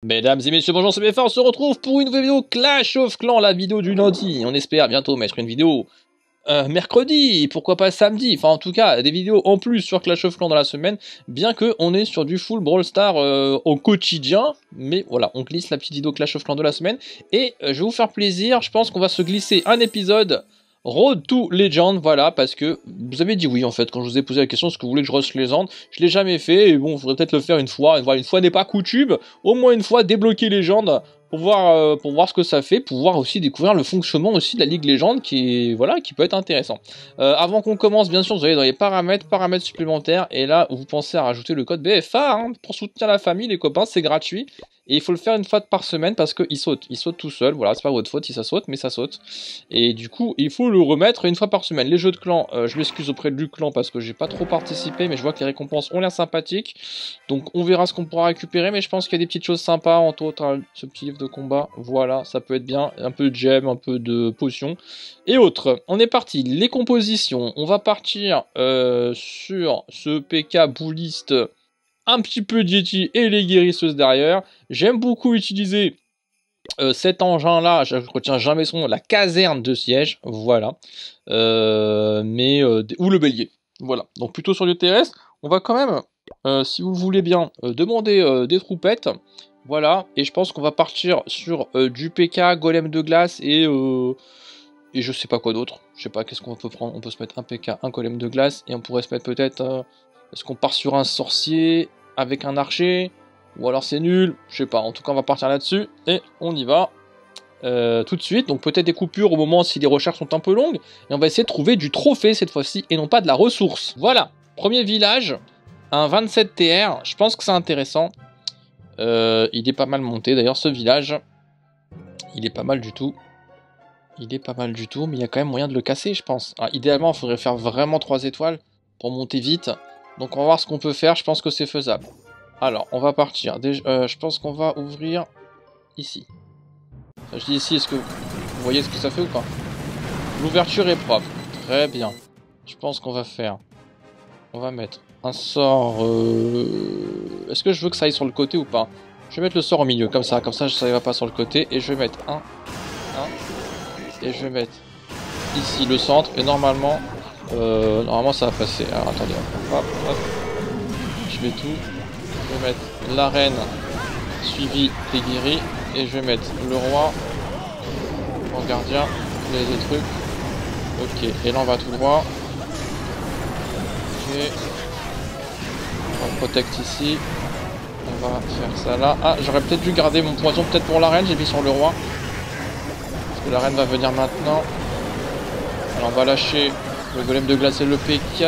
Mesdames et messieurs, bonjour, c'est BFA, on se retrouve pour une nouvelle vidéo Clash of Clans, la vidéo du lundi. On espère bientôt mettre une vidéo mercredi, pourquoi pas samedi, enfin en tout cas des vidéos en plus sur Clash of Clans dans la semaine, bien que on est sur du full Brawl Stars au quotidien, mais voilà, on glisse la petite vidéo Clash of Clans de la semaine, et je vais vous faire plaisir, je pense qu'on va se glisser un épisode Road to Legend, voilà, parce que vous avez dit oui en fait, quand je vous ai posé la question, est-ce que vous voulez que je rush Legend, je l'ai jamais fait, et bon, il faudrait peut-être le faire une fois, et voilà, une fois n'est pas coutume, au moins une fois débloquer Legend, pour voir ce que ça fait, pour voir aussi découvrir le fonctionnement aussi de la Ligue Légende qui peut être intéressant. Avant qu'on commence, bien sûr, vous allez dans les paramètres supplémentaires, et là, vous pensez à rajouter le code BFA hein, pour soutenir la famille, les copains, c'est gratuit. Et il faut le faire une fois par semaine parce qu'il saute. Il saute tout seul. Voilà, c'est pas votre faute si ça saute, mais ça saute. Et du coup, il faut le remettre une fois par semaine. Les jeux de clan, je m'excuse auprès du clan parce que j'ai pas trop participé, mais je vois que les récompenses ont l'air sympathiques. Donc on verra ce qu'on pourra récupérer, mais je pense qu'il y a des petites choses sympas, entre autres ce petit livre de combat. Voilà, ça peut être bien. Un peu de gemme, un peu de potions et autres. On est parti. Les compositions. On va partir sur ce PK bouliste. Un petit peu d'Yeti et les guérisseuses derrière. J'aime beaucoup utiliser cet engin-là, je ne retiens jamais son nom, la caserne de siège, voilà. Ou le bélier, voilà. Donc plutôt sur le terrestre, on va quand même, si vous voulez bien, demander des troupettes, voilà. Et je pense qu'on va partir sur du PK, golem de glace et je sais pas quoi d'autre. Je sais pas qu'est-ce qu'on peut prendre. On peut se mettre un PK, un golem de glace et on pourrait se mettre peut-être... Est-ce qu'on part sur un sorcier avec un archer? Ou alors c'est nul? Je sais pas. En tout cas, on va partir là-dessus. Et on y va tout de suite. Donc peut-être des coupures au moment si les recherches sont un peu longues. Et on va essayer de trouver du trophée cette fois-ci et non pas de la ressource. Voilà. Premier village. Un 27 TR. Je pense que c'est intéressant. Il est pas mal monté. D'ailleurs, ce village, il est pas mal du tout. Il est pas mal du tout. Mais il y a quand même moyen de le casser, je pense. Alors, idéalement, il faudrait faire vraiment 3 étoiles pour monter vite. Donc on va voir ce qu'on peut faire, je pense que c'est faisable. Alors, on va partir. Je pense qu'on va ouvrir ici. Enfin, je dis ici, est-ce que vous voyez ce que ça fait ou pas? L'ouverture est propre. Très bien. Je pense qu'on va faire... On va mettre un sort... Est-ce que je veux que ça aille sur le côté ou pas? Je vais mettre le sort au milieu, comme ça ne va pas sur le côté. Et je vais mettre un. Et je vais mettre ici le centre. Et normalement... normalement ça va passer. Alors attendez, hop, hop. Je mets tout. Je vais mettre la reine suivie des guéris. Et je vais mettre le roi en gardien. Les trucs. Ok, et là on va tout droit. Ok. On protecte ici. On va faire ça là. Ah, j'aurais peut-être dû garder mon poison peut-être pour la reine. J'ai mis sur le roi. Parce que la reine va venir maintenant. Alors on va lâcher le golem de glace et le PK.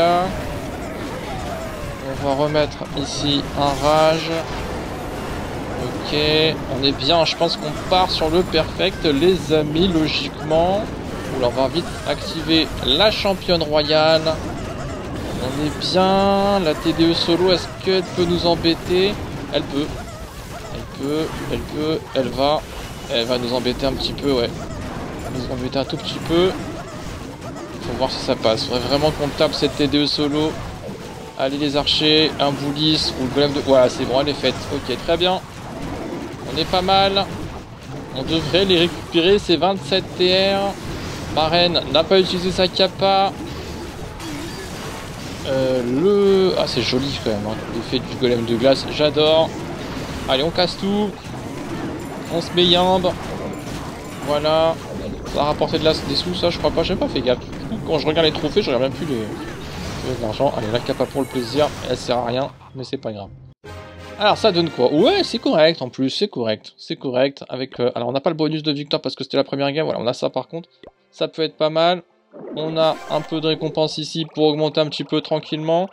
On va remettre ici un rage. Ok, on est bien. Je pense qu'on part sur le perfect, les amis, logiquement. Oula, on va vite activer la championne royale. On est bien. La TDE solo, est-ce qu'elle peut nous embêter? Elle peut. Elle va. Elle va nous embêter un petit peu, ouais. Nous embêter un tout petit peu. Faut voir si ça passe. Faudrait vraiment qu'on tape cette TDE solo. Allez les archers, un boulis ou le golem de... Voilà, c'est bon, elle est faite. Ok, très bien. On est pas mal. On devrait les récupérer, ces 27 TR. Ma reine n'a pas utilisé sa capa. Ah, c'est joli quand même, hein. L'effet du golem de glace, j'adore. Allez, on casse tout. On se met yambe. Voilà. Ça a rapporté des sous, ça, je crois pas. J'ai pas fait gaffe. Du coup, quand je regarde les trophées, je regarde même plus l'argent. Allez, la capa pour le plaisir. Elle sert à rien, mais c'est pas grave. Alors, ça donne quoi? Ouais, c'est correct en plus. C'est correct. C'est correct. Avec, alors, on n'a pas le bonus de victoire parce que c'était la première game. Voilà, on a ça par contre. Ça peut être pas mal. On a un peu de récompense ici pour augmenter un petit peu tranquillement.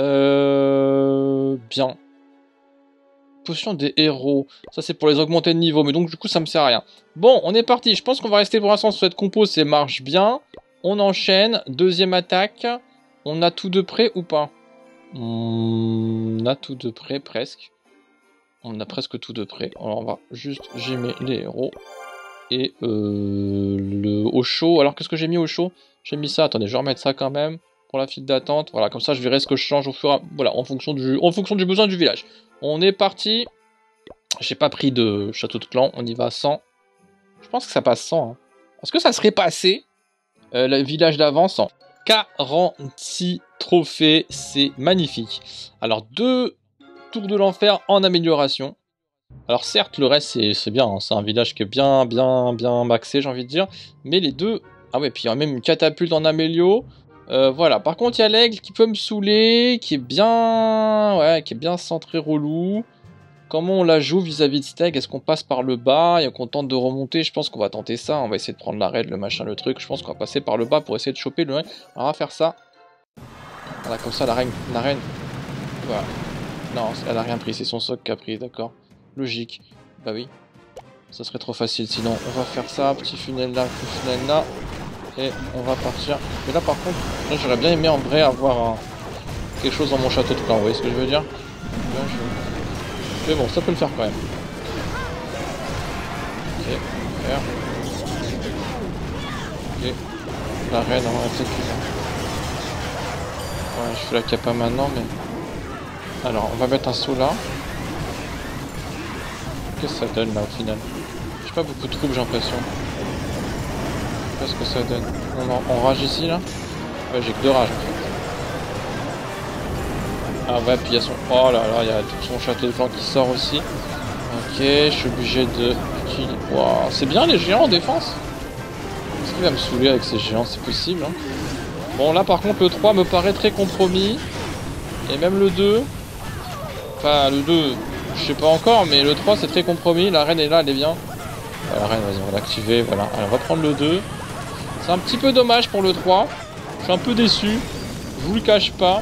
Bien. Potion des héros. Ça, c'est pour les augmenter de niveau. Mais donc, du coup, ça me sert à rien. Bon, on est parti. Je pense qu'on va rester pour l'instant sur cette compo. Ça marche bien. On enchaîne. Deuxième attaque. On a tout de près ou pas? On a tout de près, presque. On a presque tout de près. Alors, on va juste gemmer les héros. Et au chaud. Alors, qu'est-ce que j'ai mis au chaud? J'ai mis ça. Attendez, je vais remettre ça quand même. Pour la file d'attente. Voilà, comme ça, je verrai ce que je change au fur et à... Voilà, en fonction du besoin du village. On est parti. J'ai pas pris de château de clan, on y va sans. Je pense que ça passe sans. Hein. Est-ce que ça serait passé le village d'avant sans 46 trophées, c'est magnifique. Alors 2 tours de l'enfer en amélioration. Alors certes, le reste c'est bien, hein. C'est un village qui est bien maxé, j'ai envie de dire. Mais les deux... Ah ouais, puis il y a même une catapulte en amélio. Voilà, par contre il y a l'aigle qui peut me saouler, qui est bien... Ouais, qui est bien centré relou. Comment on la joue vis-à-vis de Steg? Est-ce qu'on passe par le bas et qu'on tente de remonter? Je pense qu'on va tenter ça, on va essayer de prendre la raid, le machin, le truc. Je pense qu'on va passer par le bas pour essayer de choper le... Alors on va faire ça. Voilà, comme ça la reine... Voilà. Non, elle a rien pris, c'est son soc qui a pris, d'accord. Logique. Bah oui. Ça serait trop facile sinon. On va faire ça, petit funnel là, petit funnel là. Et on va partir. Mais là par contre, j'aurais bien aimé en vrai avoir quelque chose dans mon château de clan, vous voyez ce que je veux dire? Là, mais bon, ça peut le faire quand même. Ok, faire. Ok. La reine, on va peut-être plus. Ouais, je fais la capa maintenant, mais... Alors, on va mettre un saut là. Qu'est-ce que ça donne là au final? J'ai pas beaucoup de troupes, j'ai l'impression. Je sais pas ce que ça donne. On rage ici là? Ouais, j'ai que 2 rages en fait. Ah ouais, puis il y a son... Oh là là, il y a tout son château de clan qui sort aussi. Ok, je suis obligé de... Wow, c'est bien les géants en défense. Est-ce qu'il va me saouler avec ces géants? C'est possible hein. Bon là par contre le 3 me paraît très compromis. Et même le 2. Enfin le 2, je sais pas encore, mais le 3 c'est très compromis. La reine est là, elle est bien. Ouais, la reine, vas-y, on va l'activer, voilà. Alors, on va prendre le 2. C'est un petit peu dommage pour le 3. Je suis un peu déçu. Je vous le cache pas.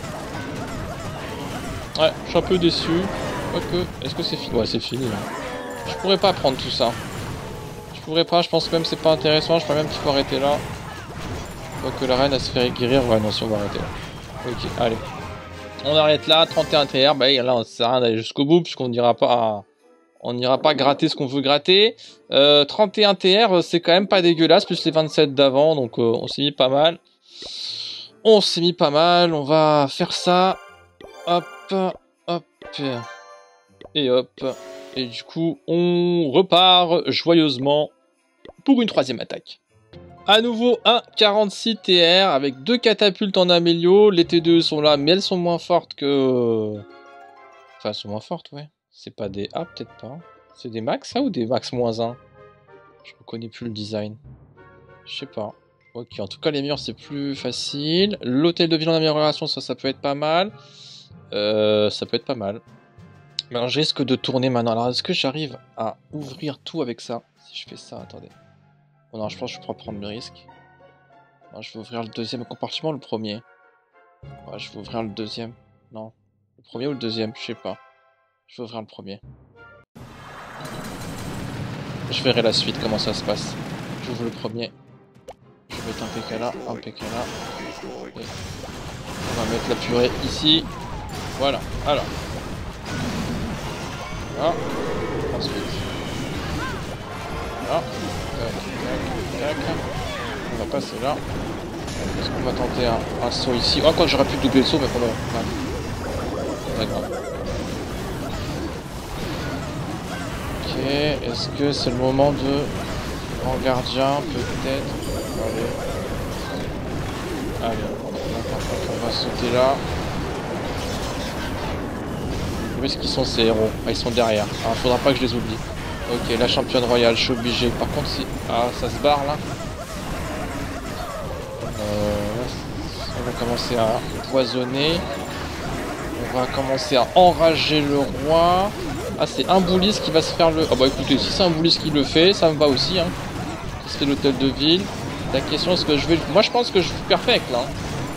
Ouais, je suis un peu déçu. Quoique, est-ce que c'est fini? Ouais, c'est fini là. Je pourrais pas prendre tout ça. Je pourrais pas, je pense même que c'est pas intéressant. Je crois même qu'il faut arrêter là. Quoique la reine elle se fait guérir. Ouais, non, si on va arrêter là. Ok, allez. On arrête là, 31 TR. Bah là, on sert à rien d'aller jusqu'au bout puisqu'on n'ira pas. On n'ira pas gratter ce qu'on veut gratter. 31 TR, c'est quand même pas dégueulasse, plus les 27 d'avant, donc on s'est mis pas mal. On s'est mis pas mal, on va faire ça. Hop, hop, et hop. Et du coup, on repart joyeusement pour une 3e attaque. À nouveau, un 46 TR avec 2 catapultes en amélio. Les T2 sont là, mais elles sont moins fortes que... Enfin, elles sont moins fortes, ouais. C'est pas des... Ah, peut-être pas. C'est des max, ça, ou des max -1? Je reconnais plus le design. Je sais pas. Ok, en tout cas, les murs, c'est plus facile. L'hôtel de ville en amélioration, ça peut être pas mal. Ça peut être pas mal. Mais alors, je risque de tourner maintenant. Alors, est-ce que j'arrive à ouvrir tout avec ça? Si je fais ça, attendez. Oh non, je pense que je pourrais prendre le risque. Non, je vais ouvrir le 2e compartiment, le premier. Ouais, je vais ouvrir le 2e. Non. Le premier ou le 2e? Je sais pas. Je vais ouvrir le premier. Je verrai la suite, comment ça se passe. J'ouvre le premier. Je vais mettre un PK là, un PK là. Et on va mettre la purée ici. Voilà, alors. Là. Ensuite. Là. Tac, tac, tac. On va passer là. Est-ce qu'on va tenter un saut ici? Oh, quoi, j'aurais pu doubler le saut, mais pour le... Ouais. Pas grave. Ok, est-ce que c'est le moment de grand gardien, peut-être? Allez, on va sauter là. Où est-ce qu'ils sont ces héros? Ah, ils sont derrière. Ah, faudra pas que je les oublie. Ok, la championne royale, je suis obligé. Par contre, si... Ah, ça se barre là. On va commencer à poisonner. On va commencer à enrager le roi. Ah, c'est un boulis qui va se faire le... Ah bah écoutez, si c'est un boulis qui le fait, ça me va aussi, hein. Qui se fait l'hôtel de ville. La question, est-ce que je vais... Moi, je pense que je suis perfect, là.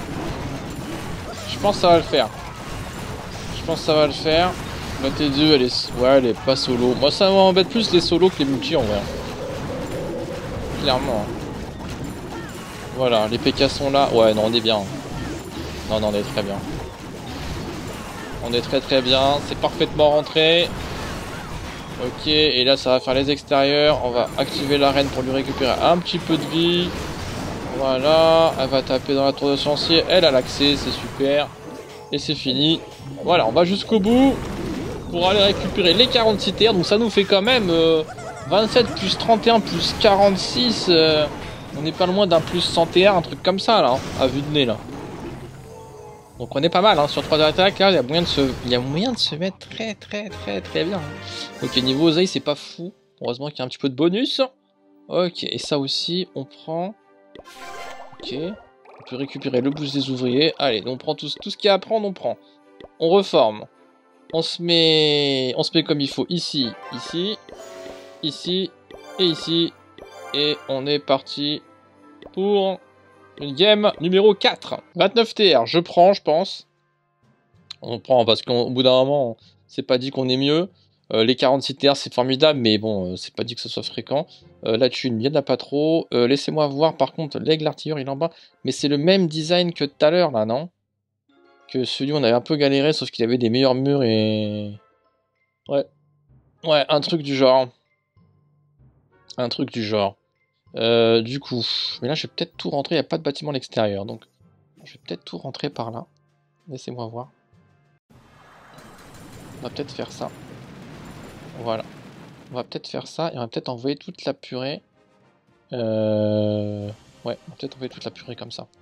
Je pense que ça va le faire. Je pense que ça va le faire. La T2, elle est... Ouais, elle est pas solo. Moi, ça m'embête plus les solos que les multi, en vrai. Clairement. Voilà, les PK sont là. Ouais, non, on est bien. Non, non, on est très bien. On est très bien. C'est parfaitement rentré. Ok, et là, ça va faire les extérieurs. On va activer l'arène pour lui récupérer un petit peu de vie. Voilà, elle va taper dans la tour de sorcier. Elle a l'accès, c'est super. Et c'est fini. Voilà, on va jusqu'au bout. pour aller récupérer les 46 TR. Donc ça nous fait quand même 27 plus 31 plus 46. On n'est pas loin d'un plus 100 TR, un truc comme ça là, hein, à vue de nez là. Donc on est pas mal hein, sur 3 attaques là, il y a moyen de se mettre très bien. Ok, niveau oseille c'est pas fou. Heureusement qu'il y a un petit peu de bonus. Ok, et ça aussi on prend. Ok, on peut récupérer le boost des ouvriers. Allez, on prend tout ce qu'il y a à prendre, on prend. On reforme. On se met comme il faut ici, ici, ici et ici. Et on est parti pour une game numéro 4. 29 TR, je prends, je pense. On prend parce qu'au bout d'un moment, c'est pas dit qu'on est mieux. Les 46 TR, c'est formidable, mais bon, c'est pas dit que ce soit fréquent. La thune, il n'y en a pas trop. Laissez-moi voir, par contre, l'aigle artilleur, il est en bas. Mais c'est le même design que tout à l'heure, là, non? Que celui où on avait un peu galéré, sauf qu'il avait des meilleurs murs et... Ouais. Ouais, un truc du genre. Un truc du genre. Du coup, mais là, je vais peut-être tout rentrer. Il n'y a pas de bâtiment à l'extérieur, donc je vais peut-être tout rentrer par là. Laissez-moi voir. On va peut-être faire ça. Voilà. On va peut-être faire ça et on va peut-être envoyer toute la purée. Ouais, on va peut-être envoyer toute la purée comme ça.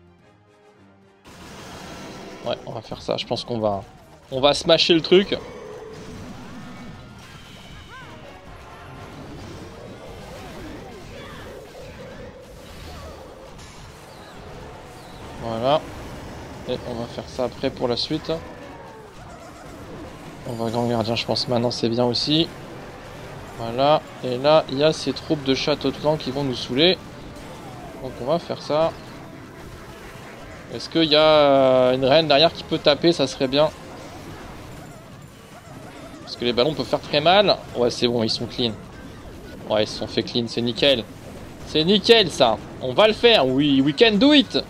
Ouais, on va faire ça. Je pense qu'on va... On va smasher le truc. Voilà. Et on va faire ça après pour la suite. On va grand gardien, je pense maintenant c'est bien aussi. Voilà. Et là, il y a ces troupes de château de clan qui vont nous saouler. Donc on va faire ça. Est-ce qu'il y a une reine derrière qui peut taper? Ça serait bien. Parce que les ballons peuvent faire très mal. Ouais, c'est bon, ils sont clean. Ouais, ils se sont fait clean, c'est nickel. C'est nickel ça. On va le faire, oui, we can do it.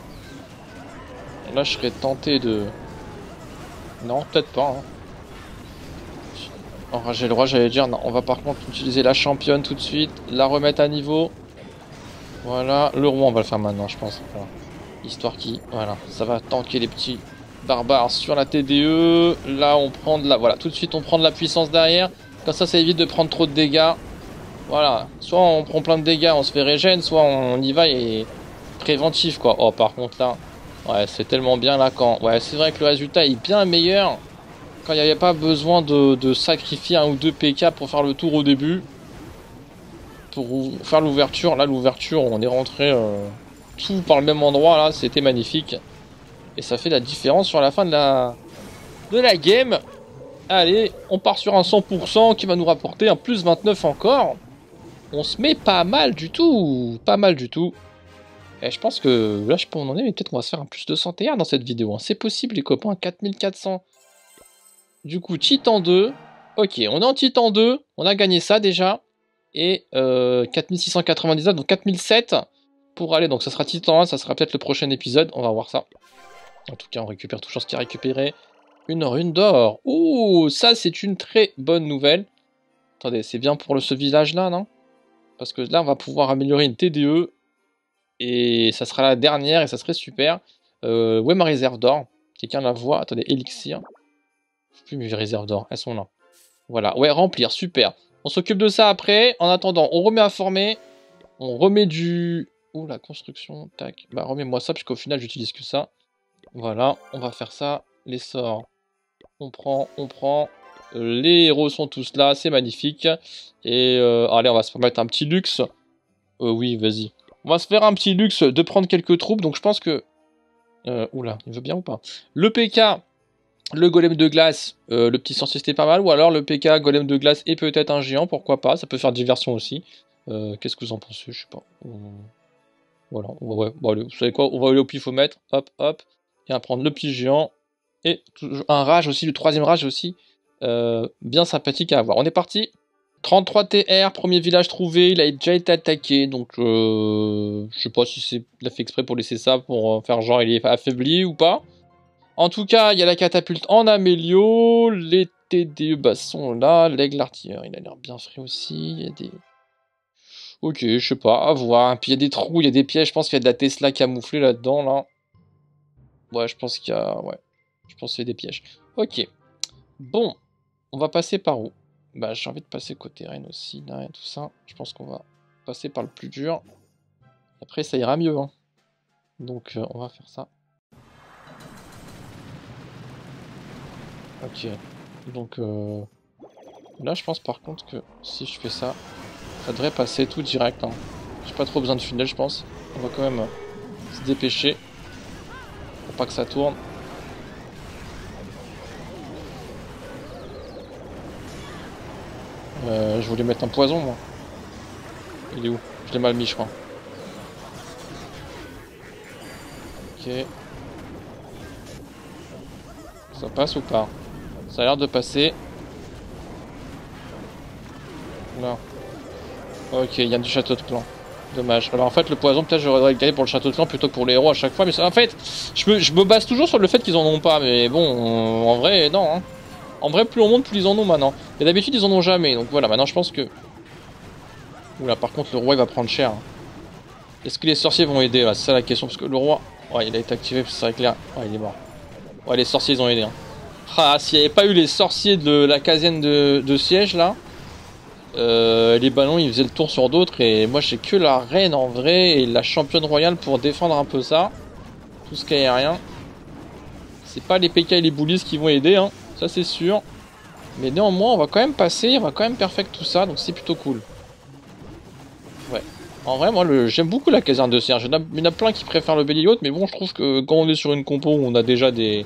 Et là, je serais tenté de... Non, peut-être pas. Hein. Enrager le roi, j'allais dire. Non, on va par contre utiliser la championne tout de suite. La remettre à niveau. Voilà, le roi, on va le faire maintenant, je pense. Voilà. Histoire qui... Voilà, ça va tanker les petits barbares sur la TDE. Là, on prend de la... Voilà, tout de suite, on prend de la puissance derrière. Comme ça évite de prendre trop de dégâts. Voilà, soit on prend plein de dégâts, on se fait régène, soit on y va et préventif quoi. Oh par contre là, ouais c'est tellement bien là quand... Ouais c'est vrai que le résultat est bien meilleur quand il n'y avait pas besoin de sacrifier un ou deux PK pour faire le tour au début. Pour faire l'ouverture, là l'ouverture on est rentré tout par le même endroit là, c'était magnifique. Et ça fait la différence sur la fin de la game. Allez, on part sur un 100% qui va nous rapporter un plus 29 encore. On se met pas mal du tout. Pas mal du tout. Et je pense que là, je peux en donner, mais peut-être qu'on va se faire un plus de 101 dans cette vidéo. Hein. C'est possible, les copains. 4400. Du coup, Titan 2. Ok, on est en Titan 2. On a gagné ça déjà. Et 4699, donc 4007 pour aller. Donc ça sera Titan 1, ça sera peut-être le prochain épisode. On va voir ça. En tout cas, on récupère toujours ce qui est récupéré. Une rune d'or. Ouh, ça, c'est une très bonne nouvelle. Attendez, c'est bien pour ce village-là, non? Parce que là, on va pouvoir améliorer une TDE. Et ça sera la dernière et ça serait super. Où est ma réserve d'or? Quelqu'un la voit? Attendez, élixir. Je sais plus mes réserves d'or. Elles sont là. Voilà. Ouais, remplir. Super. On s'occupe de ça après. En attendant, on remet à former. On remet du... Ouh, la construction. Tac. Bah, remets-moi ça, puisqu'au final, j'utilise que ça. Voilà. On va faire ça. Les sorts. On prend. Les héros sont tous là. C'est magnifique. Et allez, on va se permettre un petit luxe. Oui, vas-y. On va se faire un petit luxe de prendre quelques troupes. Donc je pense que... oula, il veut bien ou pas? Le PK, le golem de glace, le petit sorcier c'était pas mal. Ou alors le PK, golem de glace et peut-être un géant, pourquoi pas. Ça peut faire diversion aussi. Qu'est-ce que vous en pensez? Je sais pas. Voilà, ouais, bon, allez, vous savez quoi? On va aller au pifomètre. Hop, hop. Et on va prendre le petit géant. Et un rage aussi, le troisième rage aussi. Bien sympathique à avoir. On est parti. 33 TR, premier village trouvé, il a déjà été attaqué, donc je sais pas si il a fait exprès pour laisser ça, pour faire genre il est affaibli ou pas. En tout cas, il y a la catapulte en amélio, les TDE sont là, l'aigle artilleur, il a l'air bien frais aussi, il y a des... Ok, je sais pas, à voir, puis il y a des trous, il y a des pièges, je pense qu'il y a de la Tesla camouflée là-dedans, là. Ouais, je pense qu'il y a... Ouais, je pense qu'il y a des pièges. Ok, bon. On va passer par où? Bah j'ai envie de passer côté reine aussi, là, et tout ça. Je pense qu'on va passer par le plus dur. Après ça ira mieux, hein. Donc on va faire ça. Ok. Donc là je pense par contre que si je fais ça, ça devrait passer tout direct, hein. J'ai pas trop besoin de funnel je pense. On va quand même se dépêcher. Pour pas que ça tourne. Je voulais mettre un poison moi. Il est où? Je l'ai mal mis je crois. Ok. Ça passe ou pas? Ça a l'air de passer. Non. Ok, il y a du château de clan. Dommage. Alors en fait le poison peut-être j'aurais gagné pour le château de clan plutôt que pour les héros à chaque fois. Mais en fait je me base toujours sur le fait qu'ils en ont pas. Mais bon en vrai non. Hein. En vrai plus on monte plus ils en ont maintenant. Et d'habitude ils en ont jamais. Donc voilà maintenant je pense que... Oula par contre le roi il va prendre cher. Est-ce que les sorciers vont aider là? C'est ça la question. Parce que le roi... Ouais il a été activé c'est vrai clair. Ouais il est mort. Ouais les sorciers ils ont aidé. Hein. Ah s'il n'y avait pas eu les sorciers de la caserne de siège là... les ballons ils faisaient le tour sur d'autres et moi j'ai que la reine en vrai et la championne royale pour défendre un peu ça. Tout ce qui est aérien. C'est pas les PK et les bullies qui vont aider, hein. Ça c'est sûr. Mais néanmoins on va quand même passer, on va quand même perfect tout ça, donc c'est plutôt cool. Ouais. En vrai moi j'aime beaucoup la caserne de siège. Il y en a plein qui préfèrent le Belliot, mais bon je trouve que quand on est sur une compo où on a déjà des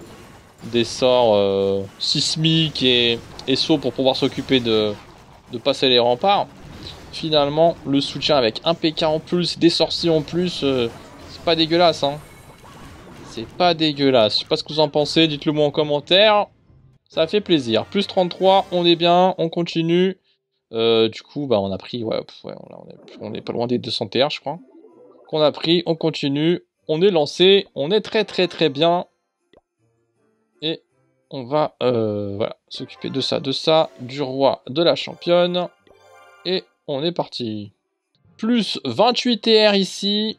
sorts sismiques et sauts pour pouvoir s'occuper de passer les remparts. Finalement, le soutien avec un PK en plus, des sorciers en plus, c'est pas dégueulasse, hein. C'est pas dégueulasse. Je sais pas ce que vous en pensez, dites-le moi en commentaire. Ça fait plaisir. Plus 33, on est bien, on continue. Du coup, bah on a pris, ouais, on est pas loin des 200 TR, je crois. Qu'on a pris, on continue, on est lancé, on est très très très bien. Et on va voilà, s'occuper de ça, du roi, de la championne. Et on est parti. Plus 28 TR ici.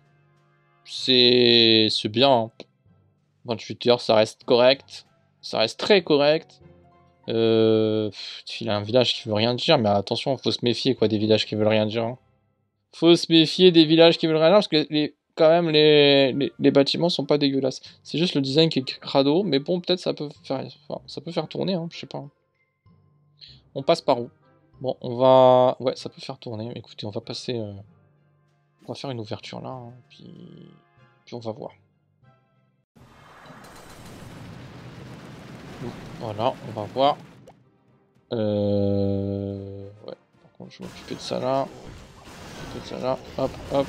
C'est bien. Hein. 28 heures, ça reste correct. Ça reste très correct. Il y a un village qui veut rien dire. Mais attention, faut se méfier quoi, des villages qui veulent rien dire. Hein. Faut se méfier des villages qui veulent rien dire. Parce que quand même, les bâtiments sont pas dégueulasses. C'est juste le design qui est crado. Mais bon, peut-être ça peut faire tourner. Hein, je sais pas. On passe par où? Bon, on va... Ouais, ça peut faire tourner. Écoutez, on va passer... On va faire une ouverture là, hein, puis on va voir. Voilà, on va voir. Ouais, par contre, je vais m'occuper de ça là. Hop, hop.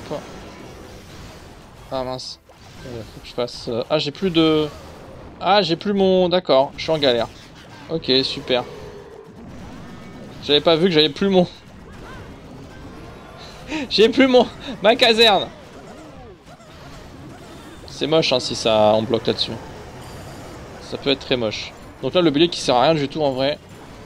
Ah mince. Faut que je fasse... Ah, j'ai plus de... Ah, j'ai plus mon... D'accord, je suis en galère. Ok, super. J'avais pas vu que j'avais plus mon... J'ai plus ma caserne. C'est moche hein, si ça on bloque là-dessus. Ça peut être très moche. Donc là le bélier qui sert à rien du tout en vrai.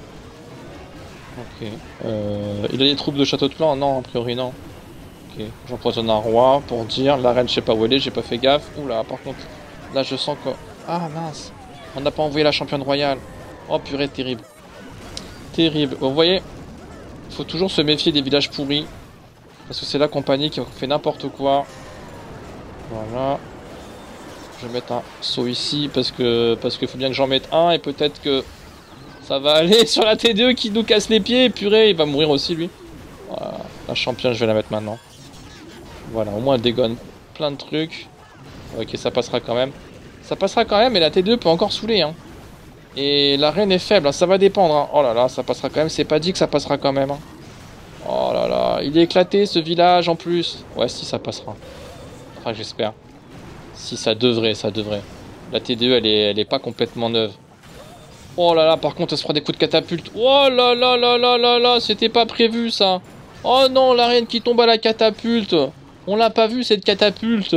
Ok. Il a des troupes de château de clan? Non, a priori non. Ok. J'empoisonne un roi pour dire. La reine je sais pas où elle est, j'ai pas fait gaffe. Oula par contre. Là je sens que... Ah mince. On n'a pas envoyé la championne royale. Oh purée terrible. Terrible. Vous voyez, faut toujours se méfier des villages pourris. Parce que c'est la compagnie qui fait n'importe quoi. Voilà. Je vais mettre un saut ici parce que faut bien que j'en mette un et peut-être que ça va aller sur la T2 qui nous casse les pieds. Purée, il va mourir aussi lui. Voilà. La championne, je vais la mettre maintenant. Voilà, au moins elle dégonne plein de trucs. Ok, ça passera quand même. Ça passera quand même, mais la T2 peut encore saouler. Hein. Et la reine est faible, hein, ça va dépendre. Hein. Oh là là, ça passera quand même. C'est pas dit que ça passera quand même. Hein. Oh là là, il est éclaté ce village en plus. Ouais, si ça passera. Enfin, j'espère. Si ça devrait, ça devrait. La T2 elle est pas complètement neuve. Oh là là, par contre elle se prend des coups de catapulte. Oh là là là là là là, c'était pas prévu ça. Oh non, la reine qui tombe à la catapulte. On l'a pas vu cette catapulte.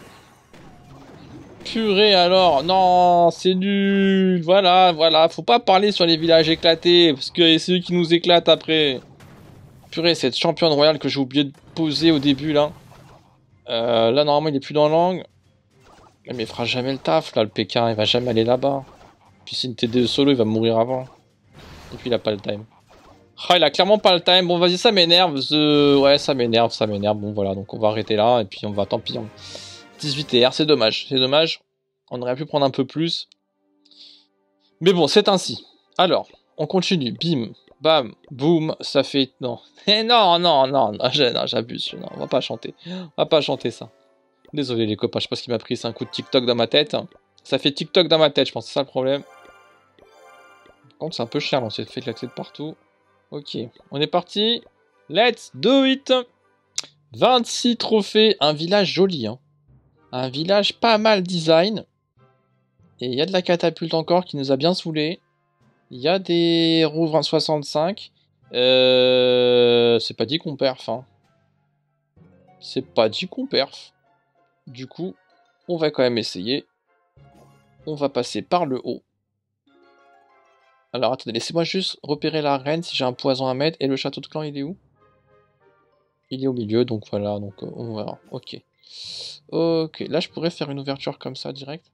Purée alors, non, c'est nul. Voilà, voilà, faut pas parler sur les villages éclatés, parce que c'est eux qui nous éclatent après. Purée, cette championne royale que j'ai oublié de poser au début là. Là normalement il est plus dans l'angle. Mais il fera jamais le taf là, le P15, il va jamais aller là-bas. Puis si une TD solo, il va mourir avant. Et puis il a pas le time. Ah, il a clairement pas le time. Bon, vas-y, ça m'énerve. Ouais, ça m'énerve, ça m'énerve. Bon, voilà, donc on va arrêter là. Et puis on va, tant pis. 18 TR, c'est dommage. C'est dommage. On aurait pu prendre un peu plus. Mais bon, c'est ainsi. Alors, on continue. Bim, bam, boum. Ça fait... Non. Non, non, non, non, j'abuse. Non, on va pas chanter. On va pas chanter ça. Désolé les copains, je sais pas ce qui m'a pris. C'est un coup de TikTok dans ma tête. Ça fait TikTok dans ma tête, je pense. C'est ça le problème. Par contre, c'est un peu cher. On s'est fait claquer de partout. Ok, on est parti. Let's do it. 26 trophées. Un village joli. Hein. Un village pas mal design. Et il y a de la catapulte encore qui nous a bien saoulé. Il y a des rouvres 65. C'est pas dit qu'on perf. Hein. C'est pas dit qu'on perf. Du coup, on va quand même essayer. On va passer par le haut. Alors attendez, laissez-moi juste repérer la reine si j'ai un poison à mettre. Et le château de clan, il est où? Il est au milieu, donc voilà. Donc on verra. Ok. Ok, là je pourrais faire une ouverture comme ça direct.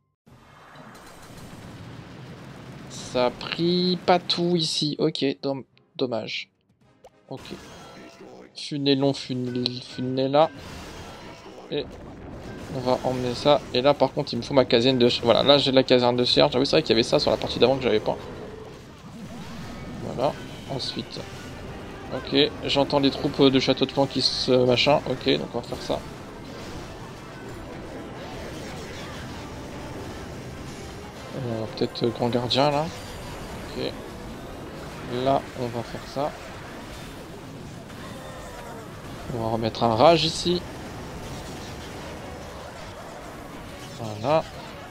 Ça a pris pas tout ici. Ok, dommage. Ok. Funélon, funella. Et on va emmener ça. Et là par contre il me faut ma caserne de... Voilà, là j'ai la caserne de cierge. Ah oui, c'est vrai qu'il y avait ça sur la partie d'avant que j'avais pas. Voilà. Ensuite... Ok, j'entends les troupes de château de clan qui se machin. Ok, donc on va faire ça. Peut-être grand gardien là. Ok. Là, on va faire ça. On va remettre un rage ici. Voilà.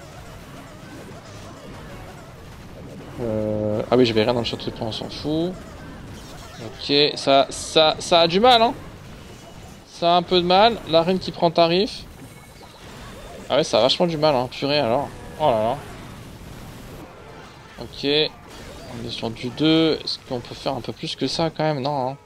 Ah oui, j'avais rien dans le château de clan, on s'en fout. Ok, ça a du mal, hein. Ça a un peu de mal. La reine qui prend tarif. Ah ouais, ça a vachement du mal, hein. Purée, alors. Oh là là. Ok. On est sur du 2. Est-ce qu'on peut faire un peu plus que ça, quand même? Non, hein.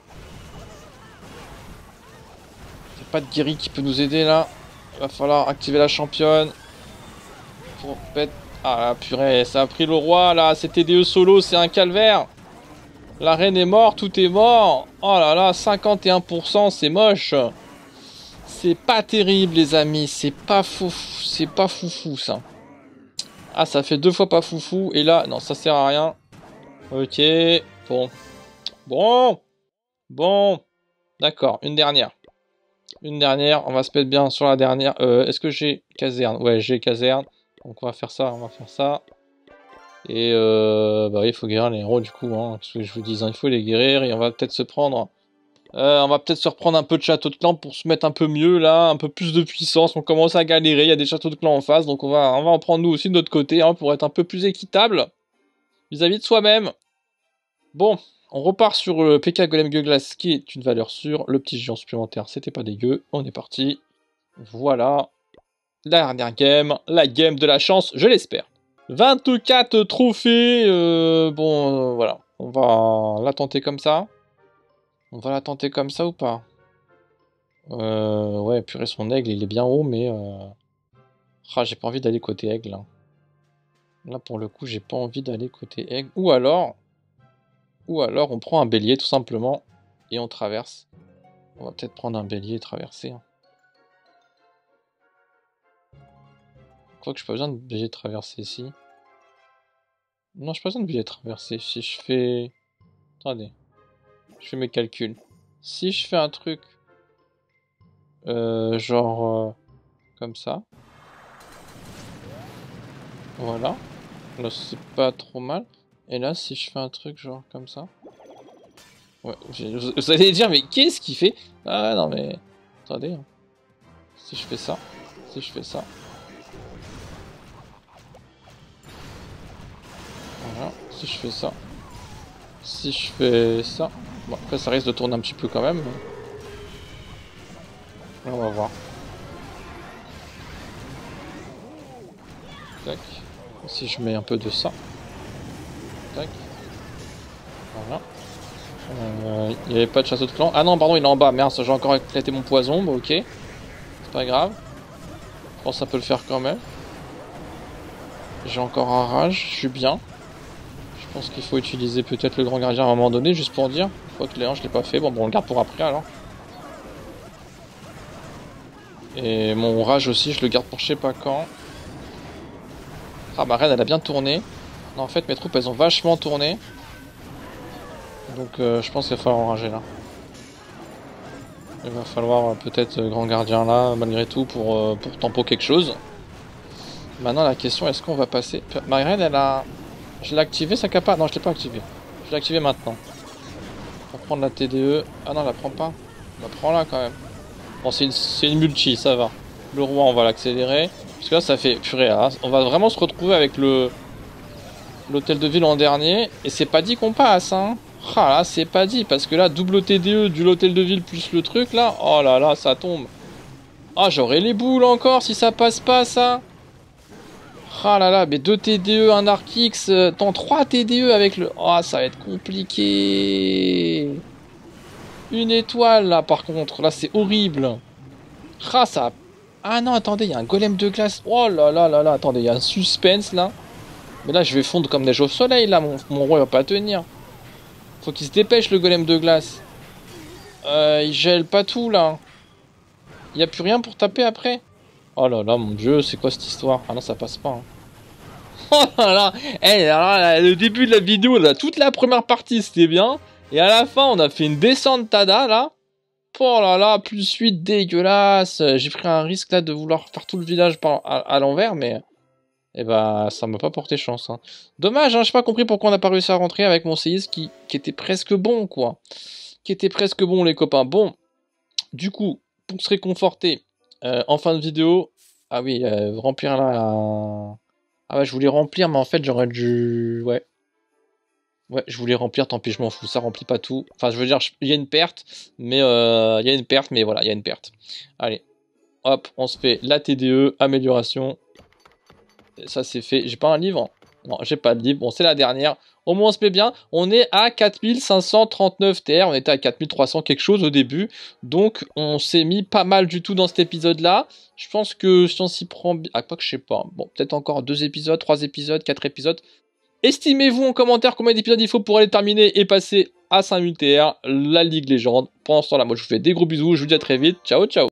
Y'a pas de guéri qui peut nous aider, là. Va falloir activer la championne. Pour pète. Ah la purée, ça a pris le roi, là. C'était TDE solo, c'est un calvaire. La reine est morte, tout est mort. Oh là là, 51%, c'est moche. C'est pas terrible, les amis. C'est pas foufou, ça. Ah, ça fait 2 fois pas foufou. Et là, non, ça sert à rien. Ok, bon. Bon. D'accord, une dernière. Une dernière, on va se mettre bien sur la dernière. Est-ce que j'ai caserne? Ouais, j'ai caserne. Donc on va faire ça, Et bah oui, il faut guérir les héros du coup, hein. Qu'est-ce que je vous dis, hein, il faut les guérir et on va peut-être se prendre... on va peut-être se reprendre un peu de château de clan pour se mettre un peu mieux là, un peu plus de puissance. On commence à galérer, il y a des châteaux de clan en face, donc on va en prendre nous aussi de notre côté, hein, pour être un peu plus équitable vis-à-vis de soi-même. Bon, on repart sur le PK Golem Gueuglas qui est une valeur sûre. Le petit géant supplémentaire, c'était pas dégueu. On est parti. Voilà. La dernière game, la game de la chance, je l'espère. 24 trophées. Bon, voilà. On va la tenter comme ça. On va la tenter comme ça ou pas? Ouais, purée, son aigle, il est bien haut, mais... Ah, j'ai pas envie d'aller côté aigle, là. Là, pour le coup, j'ai pas envie d'aller côté aigle. Ou alors, on prend un bélier, tout simplement, et on traverse. On va peut-être prendre un bélier et traverser. Hein. Quoique, j'ai pas besoin de bélier de traverser ici. Non, j'ai pas besoin de bélier de traverser. Si je fais... Attendez. Je fais mes calculs. Si je fais un truc... genre... comme ça. Voilà. Là, c'est pas trop mal. Et là, si je fais un truc genre comme ça... Ouais, vous allez dire, mais qu'est-ce qu'il fait? Ah non, mais... Attendez. Hein. Si je fais ça... Si je fais ça... Voilà. Si je fais ça... Si je fais ça... Bon, après, ça risque de tourner un petit peu quand même. Mais... on va voir. Tac. Si je mets un peu de ça. Tac. Voilà. Il n'y avait pas de château de clan. Ah non, pardon, il est en bas. Merde, j'ai encore éclaté mon poison. Bon, ok. C'est pas grave. Je pense que ça peut le faire quand même. J'ai encore un rage. Je suis bien. pense qu'il faut utiliser peut-être le grand gardien à un moment donné, juste pour dire. Quoi que Léon, je l'ai pas fait. Bon, on le garde pour après alors. Et mon rage aussi, je le garde pour je sais pas quand. Ah, ma reine, elle a bien tourné. Non, en fait, mes troupes, elles ont vachement tourné. Donc, je pense qu'il va falloir enrager là. Il va falloir peut-être grand gardien là, malgré tout, pour tempo quelque chose. Maintenant, la question, est-ce qu'on va passer... Ma reine, elle a... Je l'ai activé sa capa? Non, je l'ai pas activé. Je l'ai activé maintenant. On va prendre la TDE. Ah non, elle la prend pas. On la prend là quand même. Bon, c'est une multi, ça va. Le roi, on va l'accélérer. Parce que là, ça fait... Purée, là, on va vraiment se retrouver avec l'hôtel de ville en dernier. Et c'est pas dit qu'on passe, hein. Ah là, c'est pas dit. Parce que là, double TDE du l'hôtel de ville plus le truc, là. Oh là là, ça tombe. Ah, j'aurai les boules encore si ça passe pas, ça. Ah là là, mais 2 TDE, un Arc X, tant 3 TDE avec le... Ah, ça va être compliqué. Une étoile, là, par contre. Là, c'est horrible. Ah, ça... Ah non, attendez, il y a un golem de glace. Oh là là là là, attendez, il y a un suspense, là. Mais là, je vais fondre comme neige au soleil, là. Mon roi, il va pas tenir. Faut qu'il se dépêche, le golem de glace. Il gèle pas tout, là. Il y a plus rien pour taper après. Oh là là, mon dieu, c'est quoi cette histoire? Ah non, ça passe pas, hein. Oh là là, alors là, le début de la vidéo, là, toute la première partie, c'était bien. Et à la fin, on a fait une descente tada, là. Oh là là, plus 8, dégueulasse. J'ai pris un risque, là, de vouloir faire tout le village à l'envers, mais... Eh bah, ça m'a pas porté chance, hein. Dommage, hein, j'ai pas compris pourquoi on n'a pas réussi à rentrer avec mon séisme qui était presque bon, quoi. Qui était presque bon, les copains. Bon, du coup, pour se réconforter, en fin de vidéo... Ah oui, remplir là... Ah ouais, je voulais remplir, mais en fait, j'aurais dû... Ouais. Ouais, je voulais remplir, tant pis, je m'en fous, ça remplit pas tout. Enfin, je veux dire, il y a une perte, mais il y a une perte, mais voilà, il y a une perte. Allez, hop, on se fait la TDE, amélioration. Ça, c'est fait. J'ai pas un livre? Non, j'ai pas de livre. Bon, c'est la dernière. Au moins, on se met bien. On est à 4539 TR. On était à 4300 quelque chose au début. Donc, on s'est mis pas mal du tout dans cet épisode-là. Je pense que si on s'y prend... Ah, quoi que je sais pas. Bon, peut-être encore 2 épisodes, 3 épisodes, 4 épisodes. Estimez-vous en commentaire combien d'épisodes il faut pour aller terminer et passer à 5000 TR, la Ligue Légende. Pendant ce temps-là, moi, je vous fais des gros bisous. Je vous dis à très vite. Ciao, ciao.